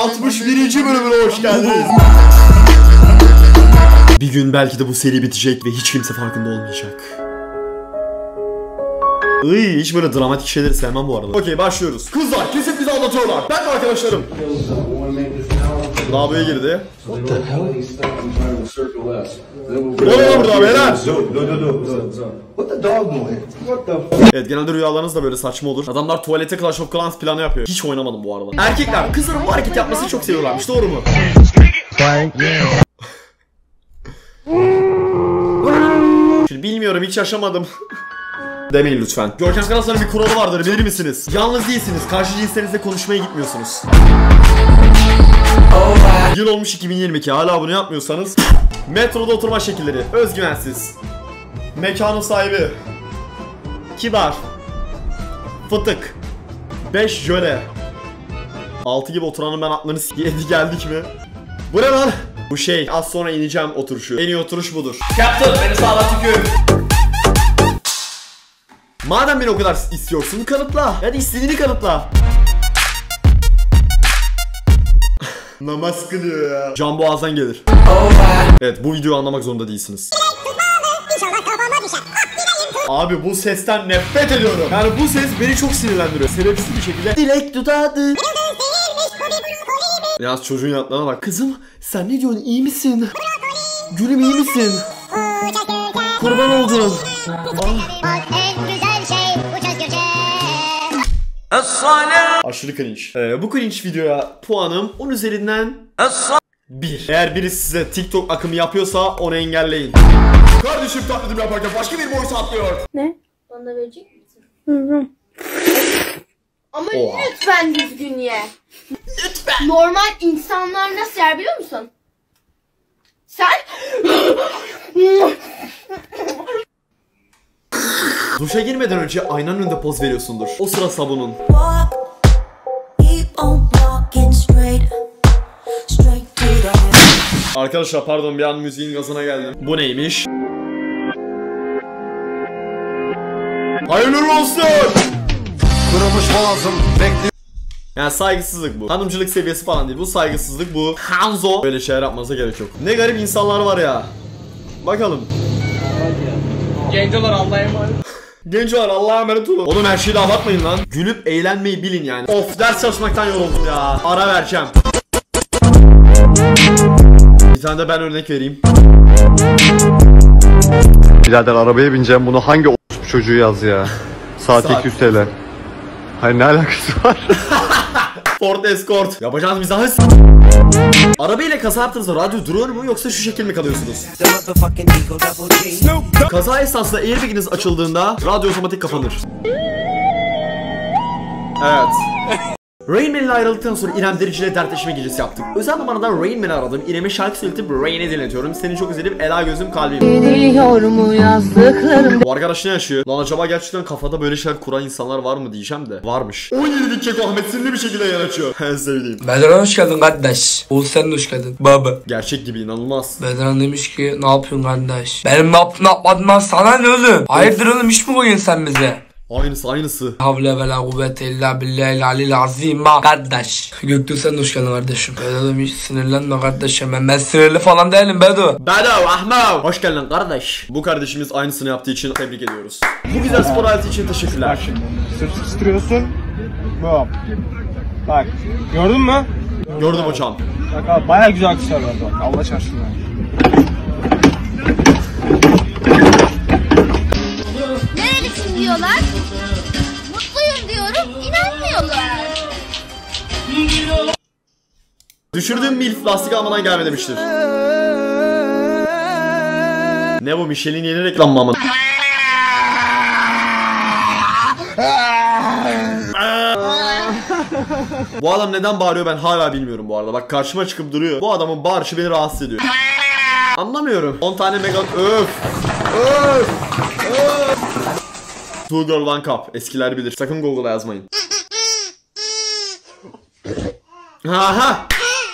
61. bölümüne hoş geldiniz. Bir gün belki de bu seri bitecek ve hiç kimse farkında olmayacak. Hiç böyle dramatik şeyleri sevmem bu arada. Okey, başlıyoruz. Kızlar kesin bizi anlatıyorlar. Ben de arkadaşlarım. Lavaboya girdi. Ne oluyor burada beyler? Evet, genelde rüyalarınız da böyle saçma olur. Adamlar tuvalete Clash of Clans planı yapıyor. Hiç oynamadım bu arada. Erkekler kızların bu hareket yapmasını çok seviyorlarmış, doğru mu? Şimdi bilmiyorum, hiç yaşamadım. Demeyin lütfen. Görkem Karaslan'ın bir kuralı vardır, bilir misiniz? Yalnız değilsiniz, karşı cinslerinizle konuşmaya gitmiyorsunuz. Yıl olmuş 2022, hala bunu yapmıyorsanız. Metroda oturma şekilleri: özgüvensiz, mekanın sahibi, kibar, fıtık, 5 jöle, 6 gibi oturanın ben aklını s***yedi geldik mi? Bu ne lan? Bu şey, az sonra ineceğim oturuşu. En iyi oturuş budur. Captain, beni sağla tükür. Madem beni o kadar istiyorsun, kanıtla. Hadi istediğini kanıtla. Namaz kılıyor ya. Can boğazdan gelir. Evet, bu videoyu anlamak zorunda değilsiniz. Abi bu sesten nefret ediyorum. Yani bu ses beni çok sinirlendiriyor. Sebepsiz bir şekilde dilek dudadı. Yalnız çocuğun yanıtlarına bak. Kızım sen ne diyorsun, iyi misin? Gülüm iyi misin? Kurban oldum. Aşırı cringe. Bu cringe videoya puanım 10 üzerinden 1. Eğer biri size TikTok akımı yapıyorsa onu engelleyin. Kardeşim taklitimi yaparken başka bir boyuta atlıyor. Ne? Bana da verecek misin? Hı. Ama lütfen düzgün ye. Lütfen. Normal insanlar nasıl yer biliyor musun? Sen... Duşa girmeden önce aynanın önünde poz veriyorsundur. O sıra sabunun. Arkadaşlar pardon, bir an müziğin gazına geldim. Bu neymiş? Hayırlı olsun! Kırılmış boğazım bekliyor. Yani saygısızlık bu. Hanımcılık seviyesi falan değil. Bu saygısızlık, bu Hanzo. Böyle şeyler yapmanıza gerek yok. Ne garip insanlar var ya. Bakalım. Gencolar Allah'a emanet. Gencolar Allah'a emanet olun. Oğlum her şeyi de abartmayın lan. Gülüp eğlenmeyi bilin yani. Of, ders çalışmaktan yoruldum ya. Ara vereceğim. Bir tane de ben örnek vereyim. Birader arabaya bineceğim, bunu hangi çocuğu yaz ya? Saat 200 TL. Hayır, ne alakası var? Ford Escort. Yapacağınız mizahı arabayla kaza yaptığınızda radyo duruyor mu yoksa şu şekil mi kalıyorsunuz? Kaza esnasında airbag'iniz açıldığında radyo otomatik kapanır. Evet. Rain Man ile ayrıldıktan sonra İrem Derici ile dertleşme gecesi yaptık. Özel numaradan Rain Man'i aradım. İrem'e şarkı söyletip Rain'e dinletiyorum. Seni çok özledim, Ela gözüm kalbim. Biliyor mu yazdıklarım? Bu arkadaş ne yaşıyor? Lan acaba gerçekten kafada böyle şeyler kuran insanlar var mı diyeceğim de. Varmış. 17'lik Keko Ahmet sinirli bir şekilde yer açıyor. En sevdiğim. Bedran hoş geldin kardeş. Oğuz sen de hoş geldin. Baba. Gerçek gibi, inanılmaz. Bedran demiş ki ne yapıyorsun kardeş? Benim ne yaptığını yapmadığımdan sana ne oğlum? Hayırdır oğlum, iş mi koyuyorsun sen bize? Aynısı. Havle ve la kuvvete illa billahil alil azim kardeş. Göktuğ sen de hoş geldin kardeşim. Bedo hiç sinirlenme kardeşim. Ben sinirli falan değilim Bedo. Bedo Ahmet. Hoş geldin kardeş. Bu kardeşimiz aynısını yaptığı için tebrik ediyoruz. Bu güzel spor aleti için teşekkürler. Sırt sıkıştırıyorsun. Bum. Bak. Gördün mü? Gördüm hocam. Bak abi, bayağı güzel akışlar var bak. Allah şaşırma. Nerelisin diyorlar. Mutluyum diyorum. İnanmıyorlar. Düşürdüğüm milf lastik almadan gelme demiştir. Ne bu, Michelin yeni reklam mı ama? Bu adam neden bağırıyor ben hala bilmiyorum bu arada. Bak karşıma çıkıp duruyor. Bu adamın bağırışı beni rahatsız ediyor. Anlamıyorum. 10 tane mega... Öf! Two girl one cup. Eskiler bilir. Sakın Google'a yazmayın. Aha!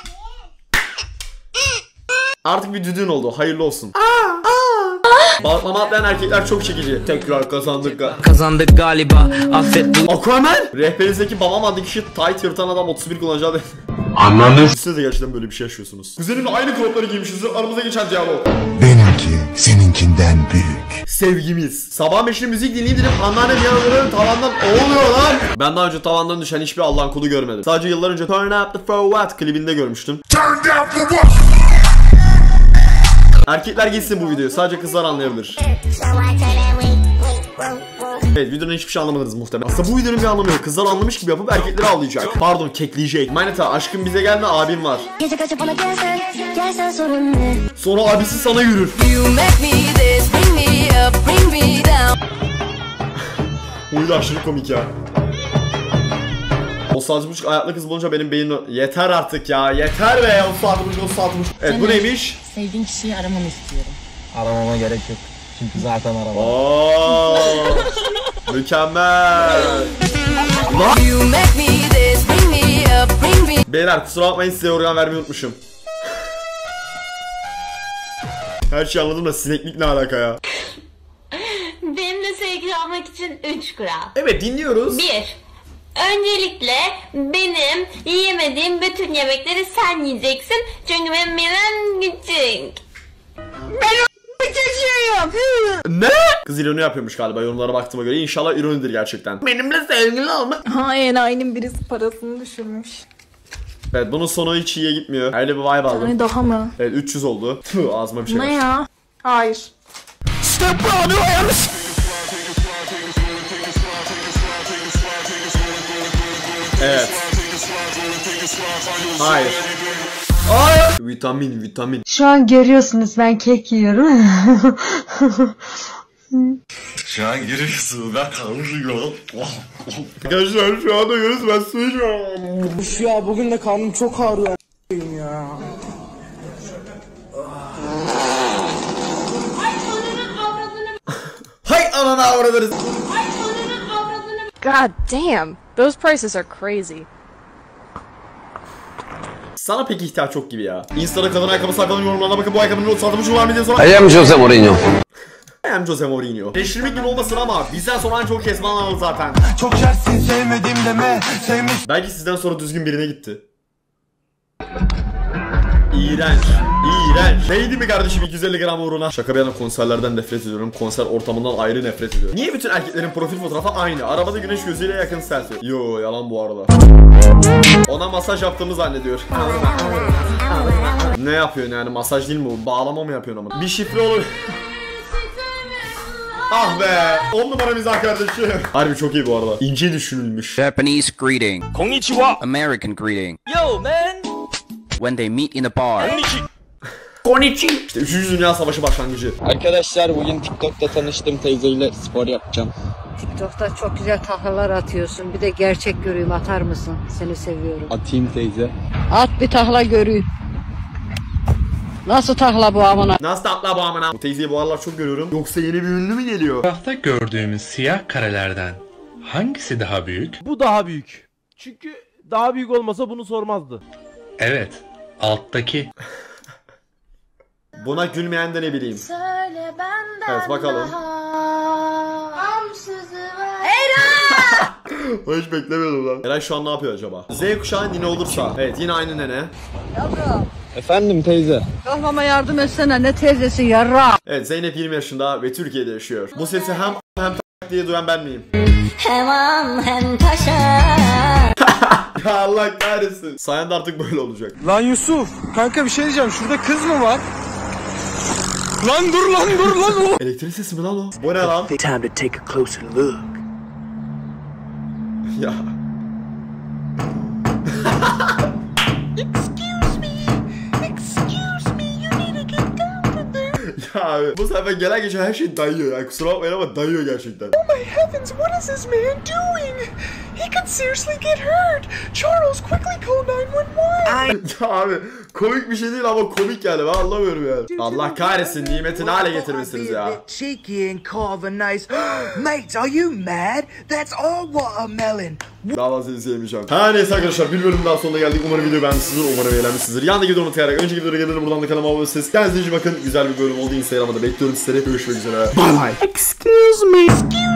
Artık bir düdüğün oldu. Hayırlı olsun. Bağlama atlayan erkekler çok çekici. Tekrar kazandık. Kazandık galiba. Affet bu. Aquaman! Rehberinizdeki babam adlı kişi tight yırtan adam 31 kullanacağı Anladım. Siz de gerçekten böyle bir şey yaşıyorsunuz. Kuzenimle aynı kropları giymişizdir. Aramızda geçen cevap o. Benimki seninkinden büyük. Sevgimiz. Sabah meşhur müzik dinleyip dedim anneannem yanılırım tavandan oluyor lan. Ben daha önce tavandan düşen hiçbir Allah'ın kulu görmedim. Sadece yıllar önce Turn Up The For What klibinde görmüştüm. Turn down for what? Erkekler gitsin bu videoyu. Sadece kızlar anlayabilir. Evet, videonun hiçbir şey anlamadınız muhtemelen. Aslında bu videonun bir anlamı yok. Kızlar anlamış gibi yapıp erkekleri avlayacak. Pardon, kekleyecek. Manita, aşkım bize gelme, abim var. Sonra abisi sana yürür. Bu da aşırı komik ya. O saat buçuk ayaklı kız bulunca benim beynim... Yeter artık ya, yeter be. O saat buçuk. Evet, bu neymiş? Sevdiğin kişiyi aramamı istiyorum. Aramama gerek yok. Çünkü zaten aramam. Ooo, mükemmel. Beyler kusura bakmayın, size organ vermeyi unutmuşum. Her şeyi anladım da sineklik ne alaka ya? Benimle sevgili olmak için 3 kural. Evet, dinliyoruz. 1. Öncelikle benim yiyemediğim bütün yemekleri sen yiyeceksin. Çünkü benim midem küçük. Ne? Kız ironi yapıyormuş galiba yorumlara baktığıma göre. İnşallah ironidir gerçekten. Benimle sevgili olma. Aynı birisi parasını düşürmüş. Evet, bunun sonu hiç iyiye gitmiyor. Öyle bir vibe aldım. Hani daha mı? Evet, 300 oldu. Tüh, ağzıma bir şey Ne var. ya? Hayır. Evet. Hayır. Hayır. Vitamin. Şu an görüyorsunuz ben kek yiyorum. Şu an giriyorsun ben kavruyorum. Arkadaşlar şu anda görüyoruz, ben su içiyorum. Üf ya, bugün de karnım çok ağrıyor ya. Hay anana avradırız. God damn, those prices are crazy. Sana peki ihtiyaç çok gibi ya. Insta'da kadın ayakkabı sayfalarının yorumlarına bakın, bu ayakkabının not satılmış var mı diye sonra. I am Jose Mourinho. I am Jose Mourinho. Eleştirmek gibi olmasın ama bizden sonra en çok kesman aldı zaten. Çok şersin sevmedim deme. Sevmiş. Belki sizden sonra düzgün birine gitti. İğrenç. Neydi mi kardeşim 250 gram uğruna? Şaka bir yana, konserlerden nefret ediyorum. Konser ortamından ayrı nefret ediyorum. Niye bütün erkeklerin profil fotoğrafı aynı? Arabada güneş gözüyle yakın selfie. Yo, yalan bu arada. Ona masaj yaptığımı zannediyor. Ne yapıyorsun yani, masaj değil mi bu? Bağlama mı yapıyorsun ama? Bir şifre olur. Ah be! 10 numara mizah kardeşim. Harbi çok iyi bu arada. İnce düşünülmüş. Japanese greeting. Konnichiwa. American greeting. Yo man. When they meet in a bar. Konnichi. İşte 3. Dünya Savaşı başlangıcı. Arkadaşlar bugün TikTok'ta tanıştığım teyzeyle spor yapacağım. TikTok'ta çok güzel taklalar atıyorsun. Bir de gerçek göreyim, atar mısın? Seni seviyorum. Atayım teyze. At bir takla göreyim. Nasıl takla bu amına? Nasıl tatlı bu amına? Bu teyzeyi bu aralar çok görüyorum. Yoksa yeni bir ünlü mü geliyor? Etrafta gördüğümüz siyah karelerden hangisi daha büyük? Bu daha büyük. Çünkü daha büyük olmasa bunu sormazdı. Evet, alttaki. Buna gülmeyen de ne bileyim. Söyle benden. Evet, bakalım. O hiç beklemiyordum lan. Eray şu an ne yapıyor acaba? Z kuşağı nene olursa. Evet, yine aynı nene. Yavrum. Efendim teyze. Kafama yardım etsene, ne teyzesi yarra. Evet, Zeynep 20 yaşında ve Türkiye'de yaşıyor. Bu sesi hem diye duyan ben miyim? Hem an hem taşa. Ya Allah kahretsin. Sayende artık böyle olacak. Lan Yusuf, kanka bir şey diyeceğim. Şurada kız mı var? Lan dur lan. Elektrik sesi mi lan o? Bu ne lan? Time to take a closer look. Ya. Ya abi, bu sefer gelen geçen her şey dayıyor ya. Kusura bakmayın ama dayıyor gerçekten. Oh my heavens, what is this man doing? He could seriously get hurt. Charles, quickly call 911. Ya abi, komik bir şey değil ama komik yani, ben anlamıyorum yani. Allah kahretsin, nimetini hale getirmişsiniz ya. Cheeky and carve a nice. Mate, are you mad? That's all watermelon. Daha fazla seni sevmeyeceğim. Her neyse arkadaşlar, bir bölüm daha sonuna geldik. Umarım video beğenmişsinizdir, umarım eğlenmişsinizdir. Yandaki videomu tıklayarak önceki videoya gelelim, buradan da kanalıma abone olursanız. Kendinize iyi bakın, güzel bir bölüm oldu. Instagram'da bekliyorum sizleri. Görüşmek üzere. Bye bye. Excuse me.